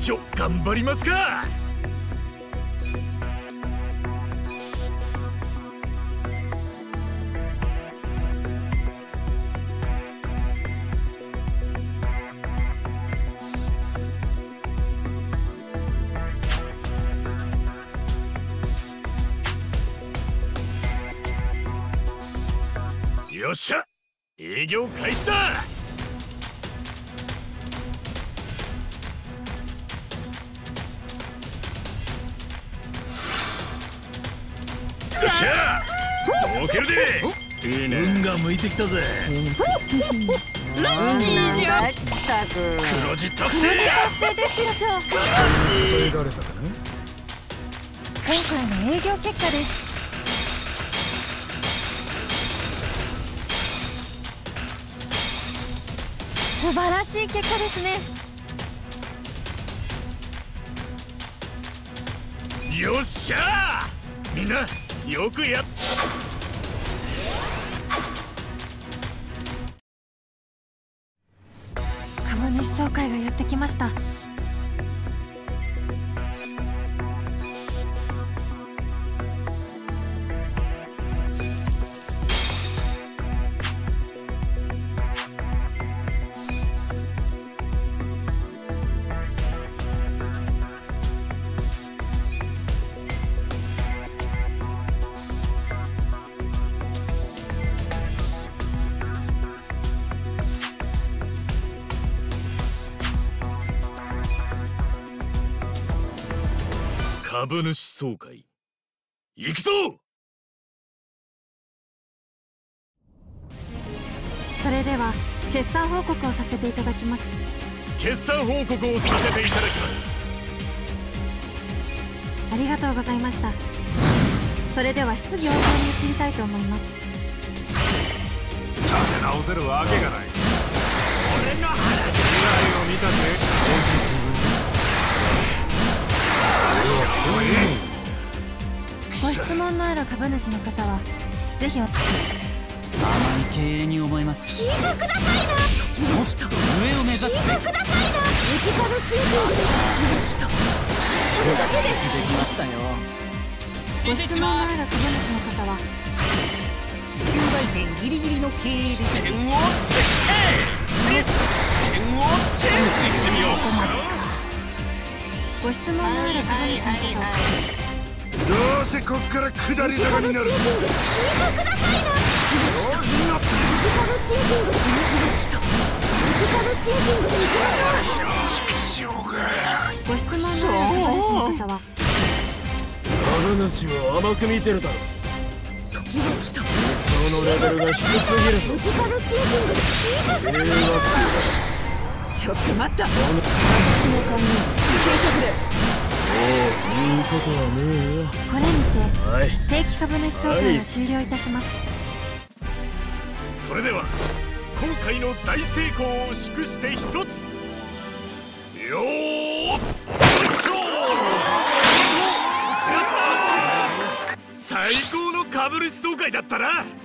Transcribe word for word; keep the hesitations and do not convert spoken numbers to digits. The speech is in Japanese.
ちょ頑張りますか。よっしゃ、営業開始だ。よっしゃ、儲けるで。いいね、運が向いてきたぜ。 ラッキーじゃったく。 黒字達成。 黒字達成ですよ、長。 答えられたかな。 今回の営業結果です。素晴らしい結果ですね。 よっしゃー、みんなよくやっ。 株主総会がやってきました。 株主総会行くぞ。 それでは決算報告をさせていただきます。 決算報告をさせていただきます。 ありがとうございました。それでは質疑応答に移りたいと思います。 立て直せるわけがない。俺の話未来を見たぜ。 ご質問のある株主の方はぜひお。 甘い経営に思えます。 聞いてくださいな。 もっと上を目指すべき。 聞いてくださいな。ムジカルシューティングです。それだけです。 できましたよ。 ご質問のある株主の方は旧大点ギリギリの経営です。 視点をチェック。ミス視点をチェンジしてみよう。 ご質問のある株主の方はどうせこっから下り坂になる。 聞いてくださいな。 調子に乗って。 ムジカルシューティングです。ムジカルシューティングでいきましょう。 畜生が。 ご質問のある株主の方は株主を甘く見てるだろ。 時が来た。 理想のレベルが低すぎるぞ。 ムジカルシューティングで聞いてくださいな。ちょっと待った。私の勘に聞いてくれ。 言うことはねえよ。 これにてはい。 定期株主総会を終了いたします。 それでは今回の大成功を祝して一つ。よーっしょー。最高の株主総会だったな。